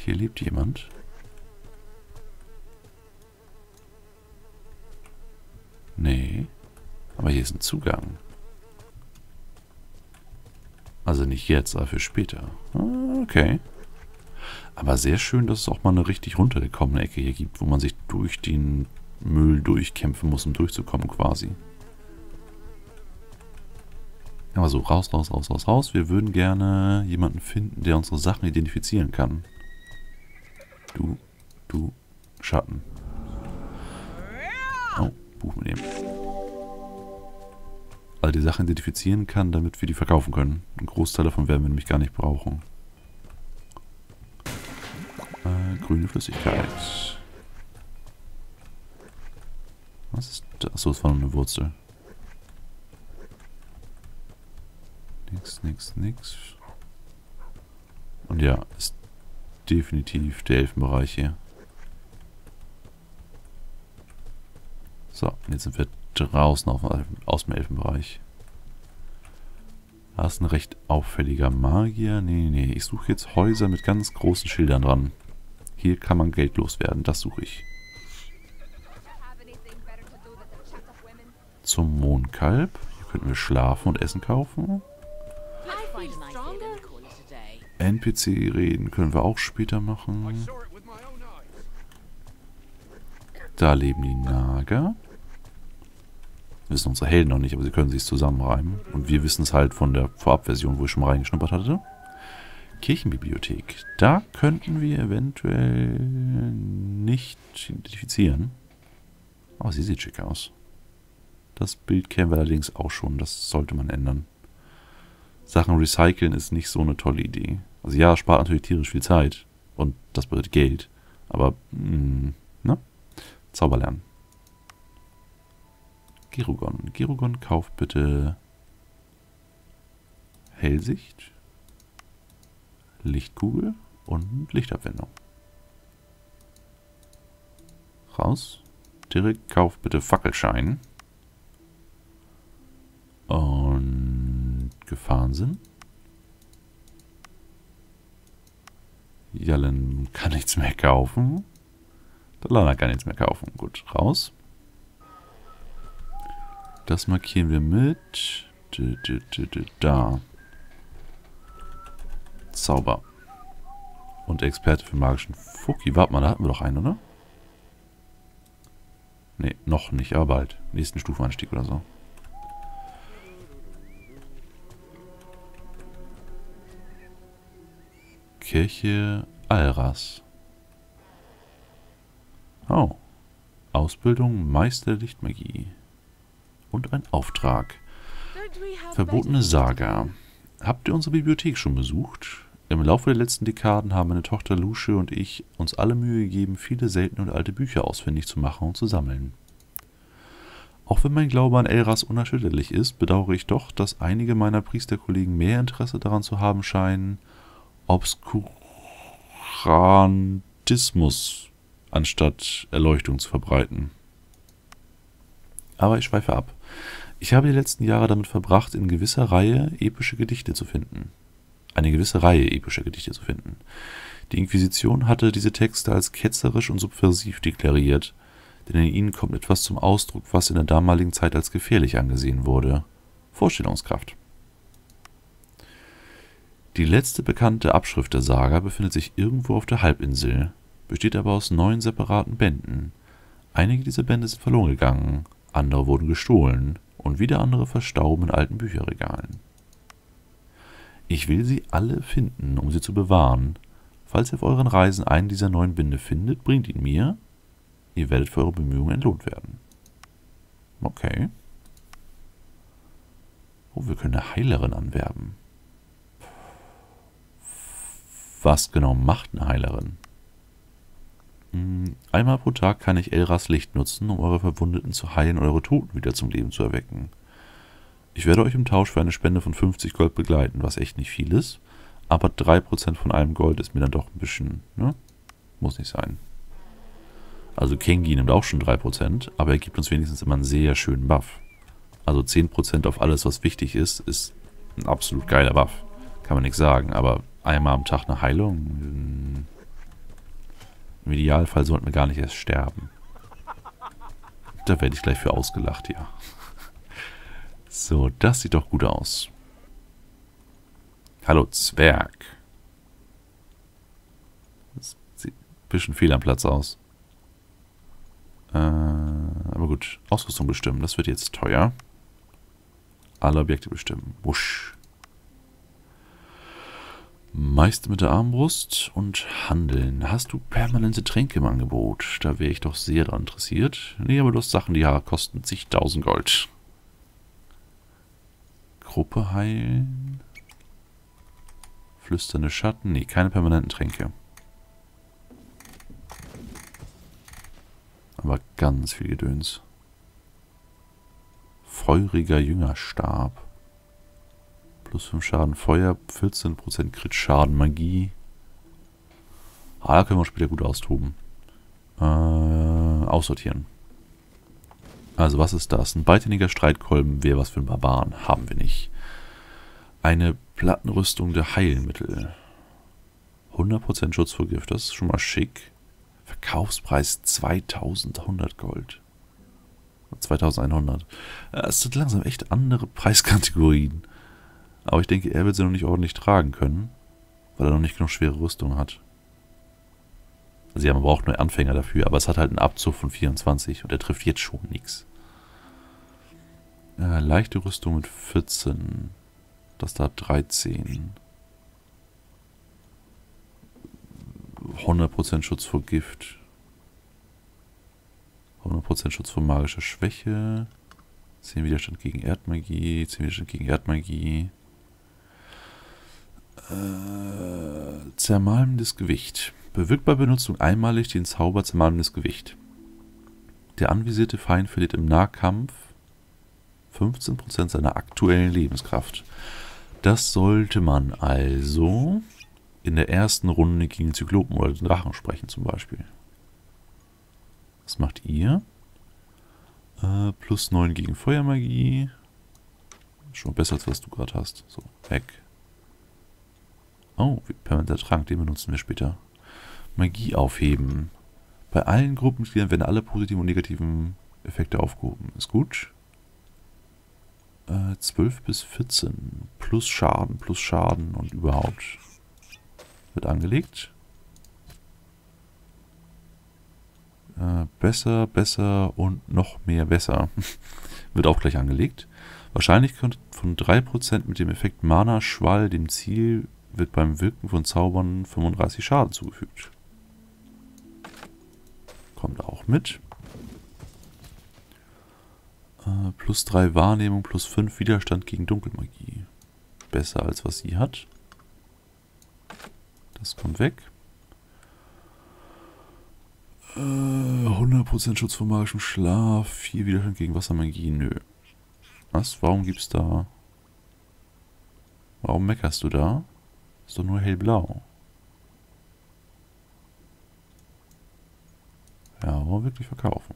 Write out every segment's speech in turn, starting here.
Hier lebt jemand. Nee. Aber hier ist ein Zugang. Also nicht jetzt, aber für später. Ah, okay. Aber sehr schön, dass es auch mal eine richtig runtergekommene Ecke hier gibt, wo man sich durch den Müll durchkämpfen muss, um durchzukommen quasi. Aber so, raus, raus, raus, raus, raus. Wir würden gerne jemanden finden, der unsere Sachen identifizieren kann. Du, Schatten. Oh, Buch mitnehmen. All die Sachen identifizieren kann, damit wir die verkaufen können. Ein Großteil davon werden wir nämlich gar nicht brauchen. Grüne Flüssigkeit. Was ist das? Achso, das war nur eine Wurzel. Nix. Und ja, ist definitiv der Elfenbereich hier. So, und jetzt sind wir draußen aus dem Elfenbereich. Da ist ein recht auffälliger Magier. Nee. Ich suche jetzt Häuser mit ganz großen Schildern dran. Hier kann man Geld loswerden. Das suche ich. Zum Mondkalb. Hier könnten wir schlafen und Essen kaufen. NPC reden können wir auch später machen. Da leben die Nager. Wissen unsere Helden noch nicht, aber sie können sich zusammenreimen. Und wir wissen es halt von der Vorabversion, wo ich schon mal reingeschnuppert hatte. Kirchenbibliothek. Da könnten wir eventuell nicht identifizieren. Aber sie sieht schick aus. Das Bild kennen wir allerdings auch schon. Das sollte man ändern. Sachen recyceln ist nicht so eine tolle Idee. Also ja, es spart natürlich tierisch viel Zeit. Und das bedeutet Geld. Aber, ne? Zauber lernen. Gerugon. Gerugon, kauft bitte Hellsicht, Lichtkugel und Lichtabwendung. Raus. Direkt, kauft bitte Fackelschein. Und Gefahrensinn. Jallen kann nichts mehr kaufen. Lana kann nichts mehr kaufen. Gut, raus. Das markieren wir mit da. Zauber. Und Experte für magischen Fuki. Warte mal, da hatten wir doch einen, oder? Ne, noch nicht, aber bald. Nächsten Stufenanstieg oder so. Kirche Alras. Oh. Ausbildung Meister Lichtmagie. Und ein Auftrag. Verbotene Saga. Habt ihr unsere Bibliothek schon besucht? Im Laufe der letzten Dekaden haben meine Tochter Lucia und ich uns alle Mühe gegeben, viele seltene und alte Bücher ausfindig zu machen und zu sammeln. Auch wenn mein Glaube an Elras unerschütterlich ist, bedauere ich doch, dass einige meiner Priesterkollegen mehr Interesse daran zu haben scheinen, Obskurantismus anstatt Erleuchtung zu verbreiten. Aber ich schweife ab. Ich habe die letzten Jahre damit verbracht, in gewisser Reihe epische Gedichte zu finden. Eine gewisse Reihe epischer Gedichte zu finden. Die Inquisition hatte diese Texte als ketzerisch und subversiv deklariert, denn in ihnen kommt etwas zum Ausdruck, was in der damaligen Zeit als gefährlich angesehen wurde. Vorstellungskraft. Die letzte bekannte Abschrift der Saga befindet sich irgendwo auf der Halbinsel, besteht aber aus 9 separaten Bänden. Einige dieser Bände sind verloren gegangen, andere wurden gestohlen und wieder andere verstauben in alten Bücherregalen. Ich will sie alle finden, um sie zu bewahren. Falls ihr auf euren Reisen einen dieser 9 Bände findet, bringt ihn mir. Ihr werdet für eure Bemühungen entlohnt werden. Okay. Oh, wir können eine Heilerin anwerben. Was genau macht eine Heilerin? Einmal pro Tag kann ich Elras Licht nutzen, um eure Verwundeten zu heilen und eure Toten wieder zum Leben zu erwecken. Ich werde euch im Tausch für eine Spende von 50 Gold begleiten, was echt nicht viel ist, aber 3% von allem Gold ist mir dann doch ein bisschen, ne? Muss nicht sein. Also Kengi nimmt auch schon 3%, aber er gibt uns wenigstens immer einen sehr schönen Buff. Also 10% auf alles, was wichtig ist ein absolut geiler Buff. Kann man nichts sagen, aber einmal am Tag eine Heilung, Im Idealfall sollten wir gar nicht erst sterben. Da werde ich gleich für ausgelacht, ja. So, das sieht doch gut aus. Hallo, Zwerg. Das sieht ein bisschen fehl am Platz aus. Aber gut, Ausrüstung bestimmen, das wird jetzt teuer. Alle Objekte bestimmen. Wusch. Meister mit der Armbrust und Handeln. Hast du permanente Tränke im Angebot? Da wäre ich doch sehr daran interessiert. Nee, aber du hast Sachen, die kosten zigtausend Gold. Gruppe heilen. Flüsternde Schatten. Nee, keine permanenten Tränke. Aber ganz viel Gedöns. Feuriger Jüngerstab. Plus 5 Schaden Feuer, 14% Crit Schaden Magie. Da können wir später gut austoben. Aussortieren. Also was ist das? Ein beidhändiger Streitkolben wäre was für einen Barbaren. Haben wir nicht. Eine Plattenrüstung der Heilmittel. 100% Schutz vor Gift. Das ist schon mal schick. Verkaufspreis 2100 Gold. 2100. Es sind langsam echt andere Preiskategorien. Aber ich denke, er wird sie noch nicht ordentlich tragen können, weil er noch nicht genug schwere Rüstung hat. Also ja, man braucht nur Anfänger dafür, aber es hat halt einen Abzug von 24 und er trifft jetzt schon nichts. Leichte Rüstung mit 14. Das da 13. 100% Schutz vor Gift. 100% Schutz vor magischer Schwäche. 10 Widerstand gegen Erdmagie. 10 Widerstand gegen Erdmagie. Zermalmendes Gewicht. Bewirkt bei Benutzung einmalig den Zauber Zermalmendes Gewicht. Der anvisierte Feind verliert im Nahkampf 15% seiner aktuellen Lebenskraft. Das sollte man also in der ersten Runde gegen den Zyklopen oder den Drachen sprechen zum Beispiel. Was macht ihr? Plus 9 gegen Feuermagie. Schon besser, als was du gerade hast. So, weg. Oh, permanenter Trank, den benutzen wir später. Magie aufheben. Bei allen Gruppenmitgliedern werden alle positiven und negativen Effekte aufgehoben. Ist gut. 12 bis 14. Plus Schaden und überhaupt. Wird angelegt. Besser, besser und noch mehr besser. Wird auch gleich angelegt. Wahrscheinlichkeit von 3% mit dem Effekt Mana-Schwall dem Ziel wird beim Wirken von Zaubern 35 Schaden zugefügt. Kommt auch mit. Plus 3 Wahrnehmung, plus 5 Widerstand gegen Dunkelmagie. Besser als was sie hat. Das kommt weg. 100% Schutz vor magischem Schlaf, 4 Widerstand gegen Wassermagie, nö. Was? Warum gibt's da... Warum meckerst du da? Ist doch nur hellblau. Ja, warum wirklich verkaufen?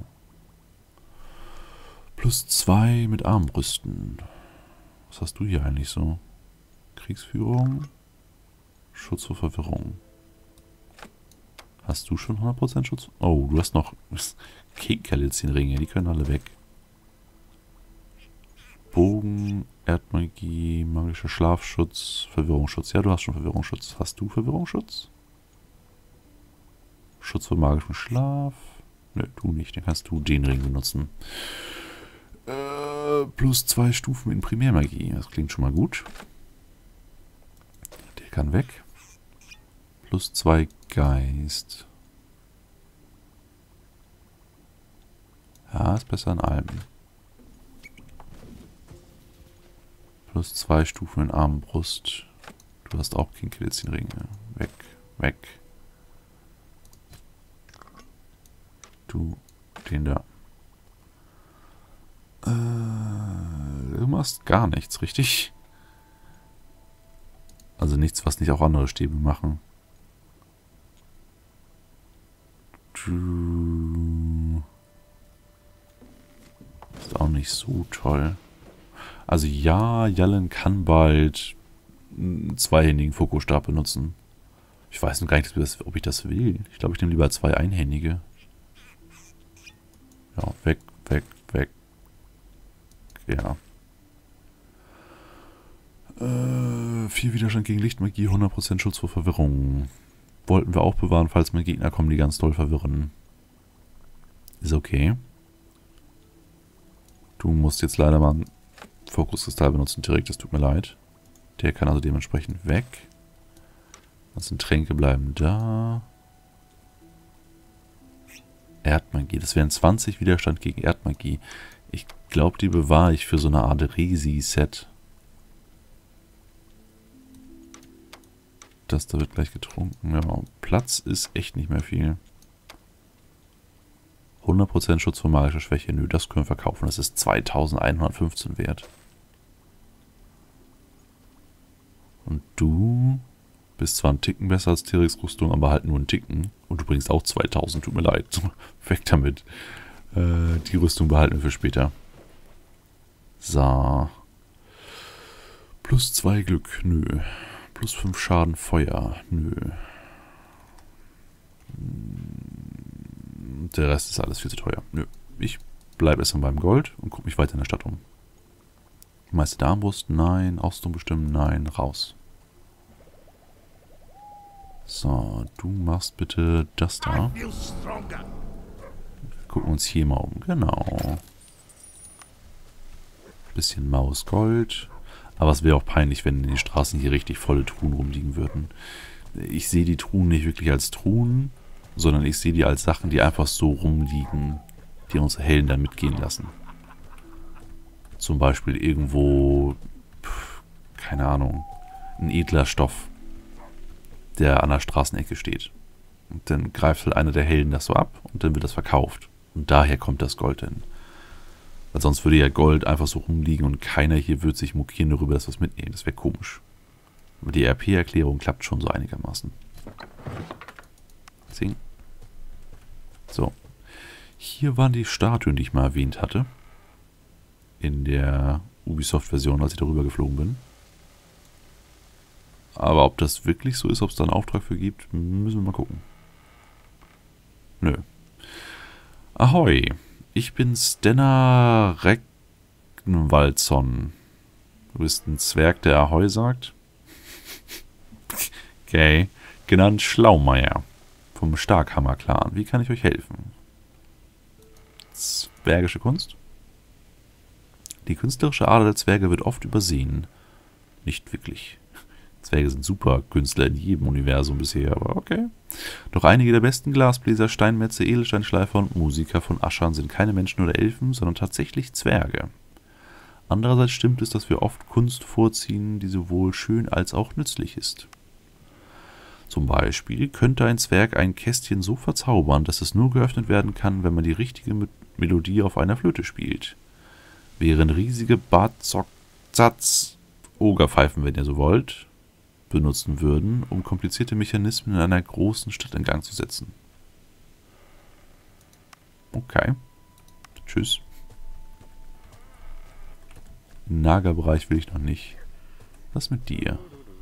Plus 2 mit Armbrüsten. Was hast du hier eigentlich so? Kriegsführung? Schutz vor Verwirrung. Hast du schon 100% Schutz? Oh, du hast noch Kekerlitzchen-Ringe, die können alle weg. Bogen, Erdmagie, magischer Schlafschutz, Verwirrungsschutz. Ja, du hast schon Verwirrungsschutz. Hast du Verwirrungsschutz? Schutz vor magischem Schlaf. Nö, du nicht. Dann kannst du den Ring benutzen. Plus 2 Stufen in Primärmagie. Das klingt schon mal gut. Der kann weg. Plus 2 Geist. Ja, ist besser an allem. Plus 2 Stufen in Armbrust. Du hast auch Kekerlitzchen-Ringe. Weg, weg. Du, den da. Du machst gar nichts, richtig? Also nichts, was nicht auch andere Stäbe machen. Du ist auch nicht so toll. Also ja, Jallen kann bald einen zweihändigen Fokostab benutzen. Ich weiß noch gar nicht, ob ich das will. Ich glaube, ich nehme lieber 2 einhändige. Ja, weg, weg, weg. Ja. 4 Widerstand gegen Lichtmagie, 100% Schutz vor Verwirrung. Wollten wir auch bewahren, falls mal Gegner kommen, die ganz doll verwirren. Ist okay. Du musst jetzt leider mal einen Fokuskristall benutzen direkt, das tut mir leid. Der kann also dementsprechend weg. Das sind Tränke bleiben da. Erdmagie, das wären 20 Widerstand gegen Erdmagie. Ich glaube, die bewahre ich für so eine Art Resi-Set. Das da wird gleich getrunken. Ja, Platz ist echt nicht mehr viel. 100% Schutz vor magischer Schwäche. Nö, das können wir verkaufen. Das ist 2115 wert. Und du bist zwar einen Ticken besser als Terix Rüstung, aber halt nur einen Ticken. Und du bringst auch 2000, tut mir leid. Weg damit. Die Rüstung behalten wir für später. So. Plus 2 Glück, nö. Plus 5 Schaden Feuer, nö. Der Rest ist alles viel zu teuer. Nö. Ich bleibe erstmal beim Gold und gucke mich weiter in der Stadt um. Meister der Armbrust, nein. Ausrüstung bestimmen, nein. Raus. So, du machst bitte das da. Wir gucken uns hier mal um. Genau. Bisschen Mausgold. Aber es wäre auch peinlich, wenn in den Straßen hier richtig volle Truhen rumliegen würden. Ich sehe die Truhen nicht wirklich als Truhen, sondern ich sehe die als Sachen, die einfach so rumliegen, die unsere Helden dann mitgehen lassen. Zum Beispiel irgendwo, keine Ahnung, ein edler Stoff, der an der Straßenecke steht. Und dann greift halt einer der Helden das so ab und dann wird das verkauft. Und daher kommt das Gold hin. Weil sonst würde ja Gold einfach so rumliegen und keiner hier würde sich mokieren darüber, dass wir es mitnehmen. Das wäre komisch. Aber die RP-Erklärung klappt schon so einigermaßen. Sehen. So. Hier waren die Statuen, die ich mal erwähnt hatte. In der Ubisoft-Version, als ich darüber geflogen bin. Aber ob das wirklich so ist, ob es da einen Auftrag für gibt, müssen wir mal gucken. Nö. Ahoi. Ich bin Stenna Regnwaldson. Du bist ein Zwerg, der Ahoi sagt. Okay. Genannt Schlaumeier. Vom Starkhammer-Clan. Wie kann ich euch helfen? Zwergische Kunst? Die künstlerische Ader der Zwerge wird oft übersehen. Nicht wirklich. Zwerge sind super Künstler in jedem Universum bisher, aber okay. Doch einige der besten Glasbläser, Steinmetze, Edelsteinschleifer und Musiker von Aschern sind keine Menschen oder Elfen, sondern tatsächlich Zwerge. Andererseits stimmt es, dass wir oft Kunst vorziehen, die sowohl schön als auch nützlich ist. Zum Beispiel könnte ein Zwerg ein Kästchen so verzaubern, dass es nur geöffnet werden kann, wenn man die richtige Melodie auf einer Flöte spielt. Während riesige Batzok-Zatz, Ogerpfeifen, wenn ihr so wollt, benutzen würden, um komplizierte Mechanismen in einer großen Stadt in Gang zu setzen. Okay. Tschüss. Im Nagerbereich will ich noch nicht. Was mit dir?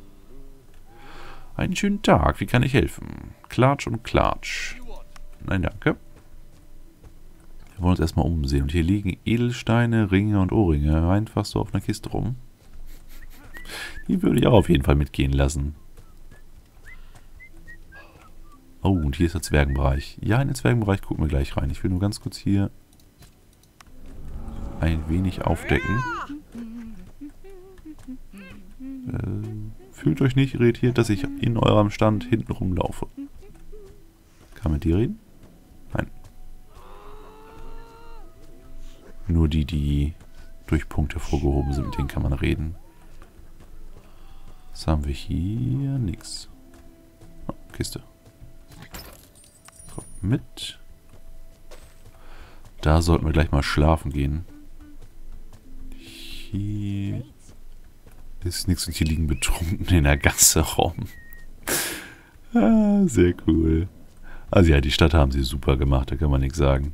Einen schönen Tag, wie kann ich helfen? Klatsch und Klatsch. Nein, danke. Wir wollen uns erstmal umsehen. Und hier liegen Edelsteine, Ringe und Ohrringe einfach so auf einer Kiste rum. Die würde ich auch auf jeden Fall mitgehen lassen. Oh, und hier ist der Zwergenbereich. Ja, in den Zwergenbereich gucken wir gleich rein. Ich will nur ganz kurz hier ein wenig aufdecken. Fühlt euch nicht irritiert, dass ich in eurem Stand hinten rumlaufe. Kann mit dir reden? Nein. Nur die, die durch Punkte hervorgehoben sind, mit denen kann man reden. Was haben wir hier? Nix. Oh, Kiste. Kommt mit. Da sollten wir gleich mal schlafen gehen. Hier ist nichts und hier liegen Betrunkene in der Gasse rum. Ah, sehr cool. Also ja, die Stadt haben sie super gemacht, da kann man nichts sagen.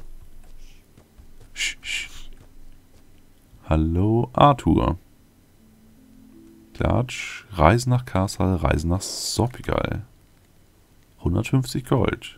Hallo Arthur. Klatsch, Reisen nach Karsal, Reisen nach Sorpigal. 150 Gold.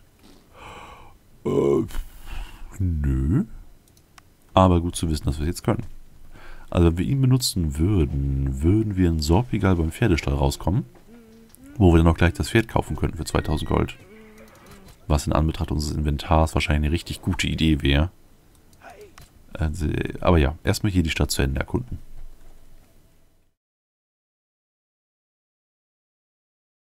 Nö. Aber gut zu wissen, dass wir es jetzt können. Also wenn wir ihn benutzen würden, würden wir in Sorpigal beim Pferdestall rauskommen. Wo wir dann auch gleich das Pferd kaufen könnten für 2000 Gold. Was in Anbetracht unseres Inventars wahrscheinlich eine richtig gute Idee wäre. Also, aber ja, erstmal hier die Stadt zu Ende erkunden.